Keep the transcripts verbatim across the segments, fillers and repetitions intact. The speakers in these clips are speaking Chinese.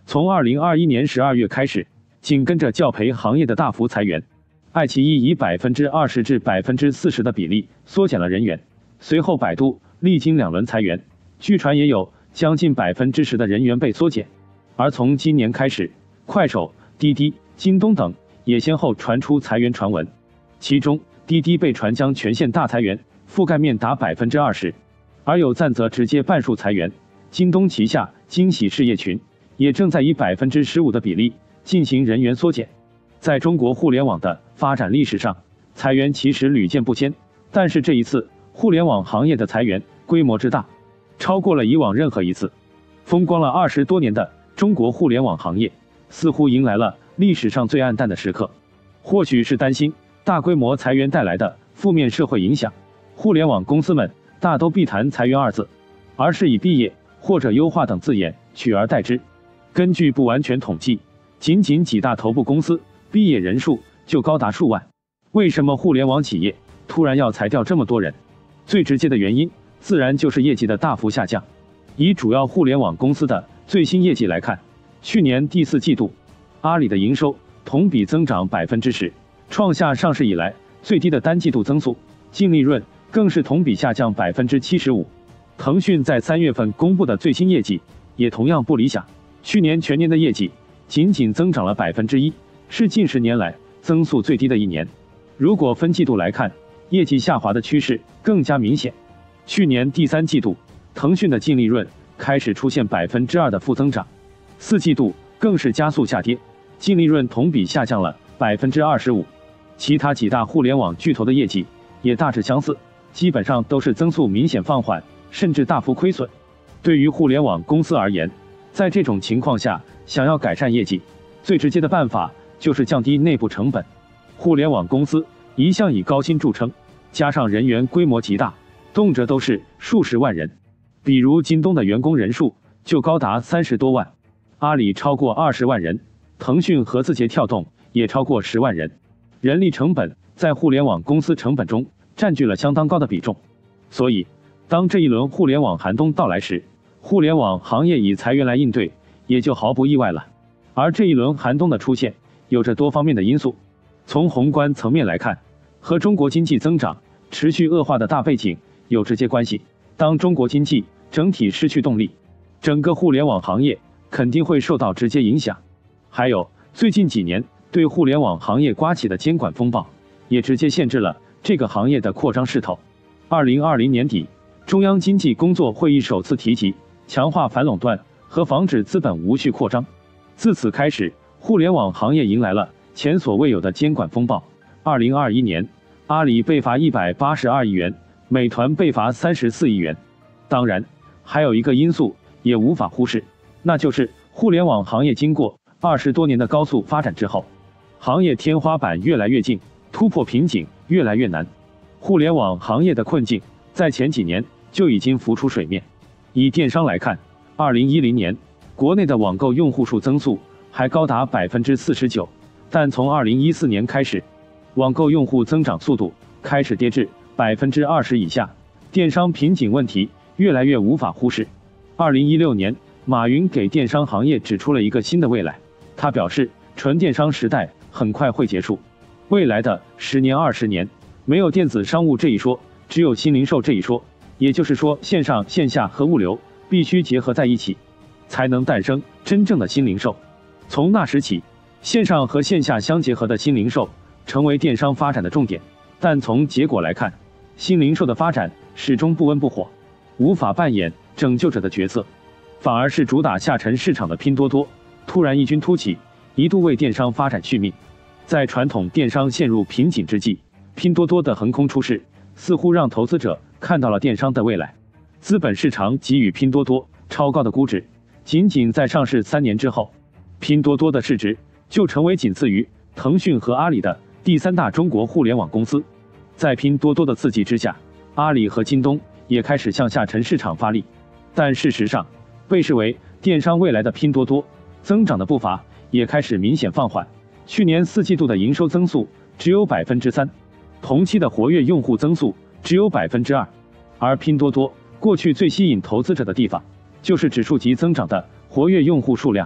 从二零二一年十二月开始，紧跟着教培行业的大幅裁员，爱奇艺以百分之二十至百分之四十的比例缩减了人员。随后，百度历经两轮裁员，据传也有将近百分之十的人员被缩减。而从今年开始，快手、滴滴、京东等也先后传出裁员传闻，其中滴滴被传将全线大裁员，覆盖面达百分之二十，而有赞则直接半数裁员。京东旗下惊喜事业群也正在以百分之十五的比例进行人员缩减。在中国互联网的发展历史上，裁员其实屡见不鲜，但是这一次互联网行业的裁员规模之大，超过了以往任何一次。风光了二十多年的中国互联网行业，似乎迎来了历史上最暗淡的时刻。或许是担心大规模裁员带来的负面社会影响，互联网公司们大都避谈裁员二字，而是以毕业或者优化等字眼取而代之。根据不完全统计，仅仅几大头部公司毕业人数就高达数万。为什么互联网企业突然要裁掉这么多人？最直接的原因自然就是业绩的大幅下降。以主要互联网公司的最新业绩来看，去年第四季度，阿里的营收同比增长百分之十，创下上市以来最低的单季度增速，净利润更是同比下降百分之七十五。腾讯在三月份公布的最新业绩也同样不理想，去年全年的业绩仅仅增长了百分之一，是近十年来增速最低的一年。如果分季度来看，业绩下滑的趋势更加明显。去年第三季度，腾讯的净利润开始出现百分之二的负增长，四季度更是加速下跌，净利润同比下降了百分之二十五。其他几大互联网巨头的业绩也大致相似，基本上都是增速明显放缓，甚至大幅亏损。对于互联网公司而言，在这种情况下，想要改善业绩，最直接的办法就是降低内部成本。互联网公司一向以高薪著称，加上人员规模极大，动辄都是数十万人。比如京东的员工人数就高达三十多万，阿里超过二十万人，腾讯和字节跳动也超过十万人。人力成本在互联网公司成本中占据了相当高的比重，所以当这一轮互联网寒冬到来时，互联网行业以裁员来应对也就毫不意外了。而这一轮寒冬的出现有着多方面的因素，从宏观层面来看，和中国经济增长持续恶化的大背景有直接关系。当中国经济整体失去动力，整个互联网行业肯定会受到直接影响。还有最近几年对互联网行业刮起的监管风暴，也直接限制了这个行业的扩张势头。二零二零年底，中央经济工作会议首次提及强化反垄断和防止资本无序扩张。自此开始，互联网行业迎来了前所未有的监管风暴。二零二一年，阿里被罚一百八十二亿元，美团被罚三十四亿元。当然，还有一个因素也无法忽视，那就是互联网行业经过二十多年的高速发展之后，行业天花板越来越近，突破瓶颈越来越难。互联网行业的困境在前几年就已经浮出水面。以电商来看，二零一零年国内的网购用户数增速还高达百分之四十九，但从二零一四年开始，网购用户增长速度开始跌至百分之二十以下，电商瓶颈问题越来越无法忽视。二零一六年，马云给电商行业指出了一个新的未来，他表示，纯电商时代很快会结束，未来的十年、二十年，没有电子商务这一说，只有新零售这一说。也就是说，线上、线下和物流必须结合在一起，才能诞生真正的新零售。从那时起，线上和线下相结合的新零售成为电商发展的重点。但从结果来看，新零售的发展始终不温不火，无法扮演拯救者的角色，反而是主打下沉市场的拼多多突然异军突起，一度为电商发展续命。在传统电商陷入瓶颈之际，拼多多的横空出世似乎让投资者看到了电商的未来。资本市场给予拼多多超高的估值，仅仅在上市三年之后，拼多多的市值就成为仅次于腾讯和阿里的第三大中国互联网公司。在拼多多的刺激之下，阿里和京东也开始向下沉市场发力。但事实上，被视为电商未来的拼多多增长的步伐也开始明显放缓。去年四季度的营收增速只有百分之三，同期的活跃用户增速只有百分之二。而拼多多过去最吸引投资者的地方，就是指数级增长的活跃用户数量，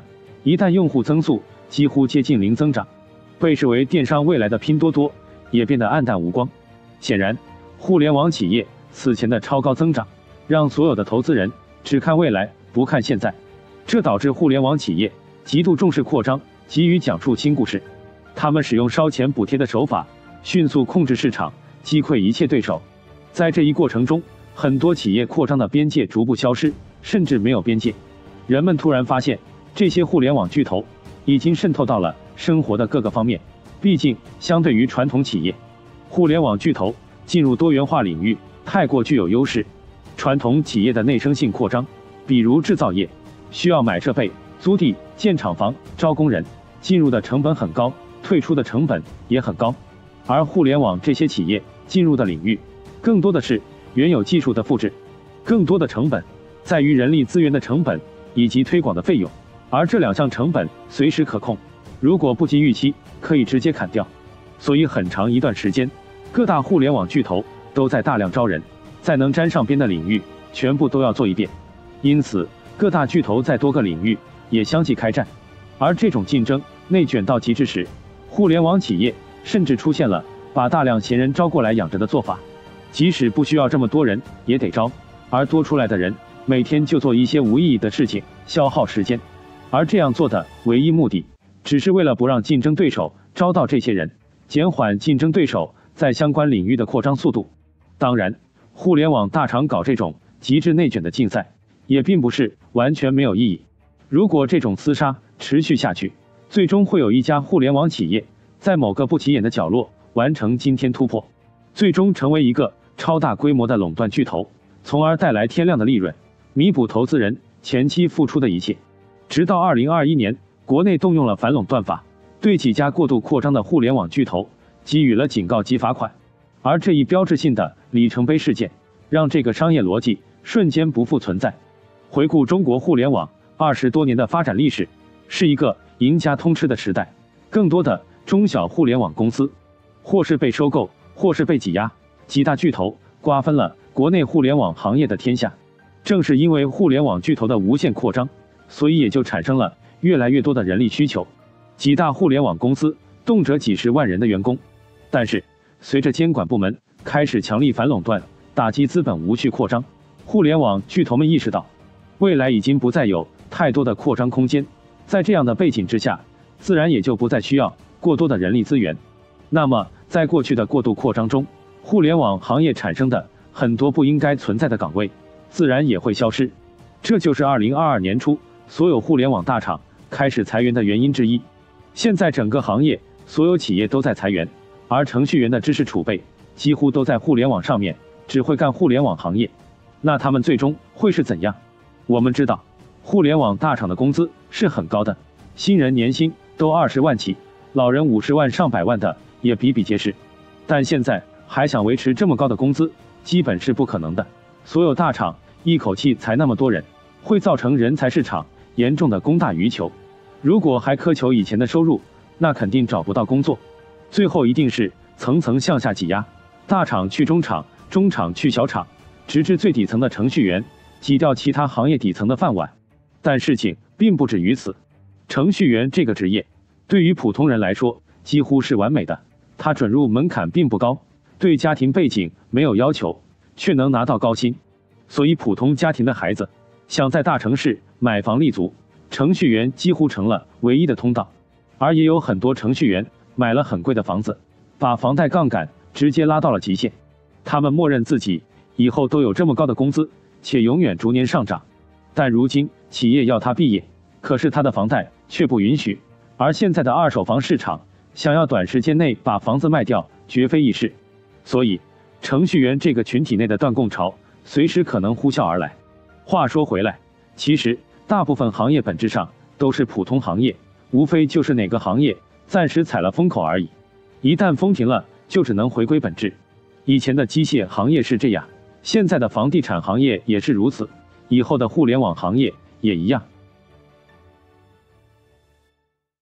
一旦用户增速几乎接近零增长，被视为电商未来的拼多多也变得黯淡无光。显然，互联网企业此前的超高增长，让所有的投资人只看未来，不看现在，这导致互联网企业极度重视扩张，急于讲述新故事。他们使用烧钱补贴的手法，迅速控制市场，击溃一切对手。在这一过程中，很多企业扩张的边界逐步消失，甚至没有边界。人们突然发现，这些互联网巨头已经渗透到了生活的各个方面。毕竟，相对于传统企业，互联网巨头进入多元化领域太过具有优势。传统企业的内生性扩张，比如制造业，需要买设备、租地、建厂房、招工人，进入的成本很高，退出的成本也很高。而互联网这些企业进入的领域，更多的是原有技术的复制，更多的成本在于人力资源的成本以及推广的费用，而这两项成本随时可控，如果不及预期，可以直接砍掉。所以很长一段时间，各大互联网巨头都在大量招人，在能沾上边的领域全部都要做一遍。因此，各大巨头在多个领域也相继开战。而这种竞争内卷到极致时，互联网企业甚至出现了把大量闲人招过来养着的做法。即使不需要这么多人，也得招，而多出来的人每天就做一些无意义的事情，消耗时间。而这样做的唯一目的，只是为了不让竞争对手招到这些人，减缓竞争对手在相关领域的扩张速度。当然，互联网大厂搞这种极致内卷的竞赛，也并不是完全没有意义。如果这种厮杀持续下去，最终会有一家互联网企业在某个不起眼的角落完成惊天突破，最终成为一个超大规模的垄断巨头，从而带来天量的利润，弥补投资人前期付出的一切。直到二零二一年，国内动用了反垄断法，对几家过度扩张的互联网巨头给予了警告及罚款。而这一标志性的里程碑事件，让这个商业逻辑瞬间不复存在。回顾中国互联网二十多年的发展历史，是一个赢家通吃的时代，更多的中小互联网公司或是被收购，或是被挤压，几大巨头瓜分了国内互联网行业的天下。正是因为互联网巨头的无限扩张，所以也就产生了越来越多的人力需求。几大互联网公司动辄几十万人的员工，但是随着监管部门开始强力反垄断，打击资本无序扩张，互联网巨头们意识到，未来已经不再有太多的扩张空间。在这样的背景之下，自然也就不再需要过多的人力资源。那么，在过去的过度扩张中，互联网行业产生的很多不应该存在的岗位，自然也会消失。这就是二零二二年初所有互联网大厂开始裁员的原因之一。现在整个行业所有企业都在裁员，而程序员的知识储备几乎都在互联网上面，只会干互联网行业。那他们最终会是怎样？我们知道，互联网大厂的工资是很高的，新人年薪都二十万起，老人五十万上百万的也比比皆是。但现在还想维持这么高的工资，基本是不可能的。所有大厂一口气裁那么多人，会造成人才市场严重的供大于求。如果还苛求以前的收入，那肯定找不到工作，最后一定是层层向下挤压，大厂去中厂，中厂去小厂，直至最底层的程序员挤掉其他行业底层的饭碗。但事情并不止于此，程序员这个职业对于普通人来说几乎是完美的，他准入门槛并不高，对家庭背景没有要求，却能拿到高薪。所以普通家庭的孩子想在大城市买房立足，程序员几乎成了唯一的通道。而也有很多程序员买了很贵的房子，把房贷杠杆直接拉到了极限。他们默认自己以后都有这么高的工资，且永远逐年上涨。但如今企业要他毕业，可是他的房贷却不允许。而现在的二手房市场，想要短时间内把房子卖掉绝非易事。所以程序员这个群体内的断供潮随时可能呼啸而来。话说回来，其实大部分行业本质上都是普通行业，无非就是哪个行业暂时踩了风口而已，一旦风停了，就只能回归本质。以前的机械行业是这样，现在的房地产行业也是如此，以后的互联网行业也一样。